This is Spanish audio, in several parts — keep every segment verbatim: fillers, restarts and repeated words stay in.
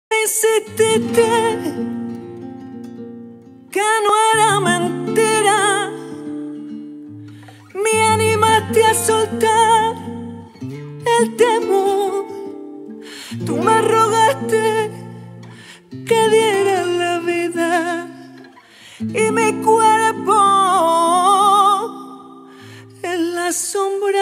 Insististe que no era mentira, me animaste a soltar el temor. Tú me rogaste que diera la vida y mi cuerpo en la sombra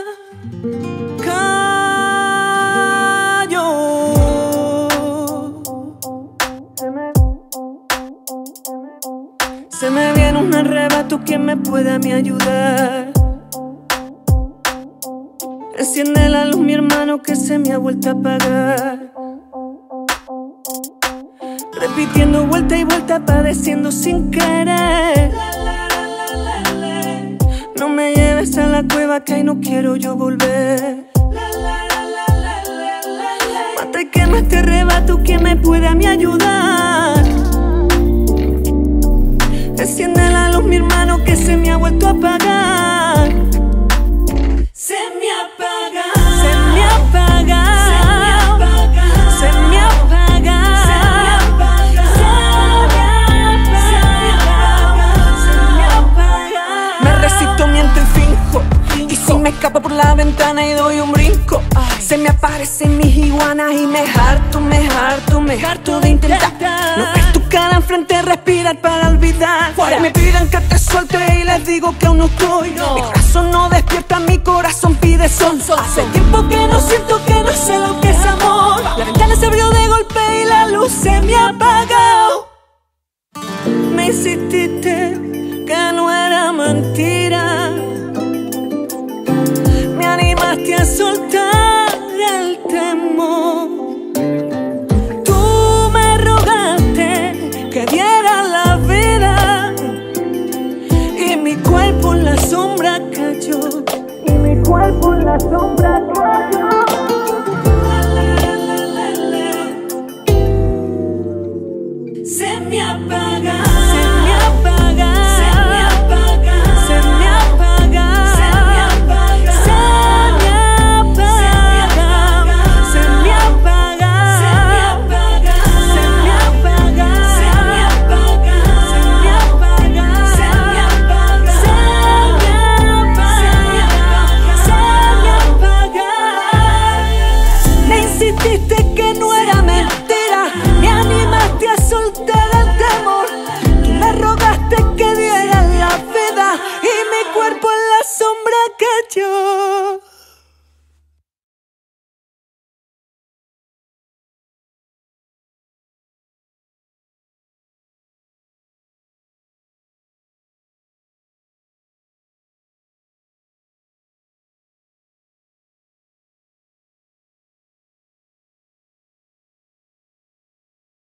se me viene un arrebato, ¿quién me puede a mí ayudar? Enciende la luz, mi hermano, que se me ha vuelto a apagar. Repitiendo vuelta y vuelta, padeciendo sin querer. No me lleves a la cueva, que ahí no quiero yo volver. Mata y quema este arrebato, ¿quién me puede a mí ayudar? Enciende la luz, mi hermano, que se me ha vuelto a apagar. Se me apaga, se me apaga, se me apaga, se me apaga, se me apaga. Me resisto, miento y finjo, y si me escapo por la ventana y doy un brinco, se me aparecen mis iguanas y me harto, me harto, me harto de intentar. No ves tu cara enfrente, respirar para olvidar. Fuera. Me piden que te suelte y les digo que aún no estoy. No. Mi corazón no despierta, mi corazón pide son, son. Hace tiempo que no siento, que no sé lo que es amor. La ventana se abrió de golpe y la luz se me ha apagado. Me insististe que no era mentira,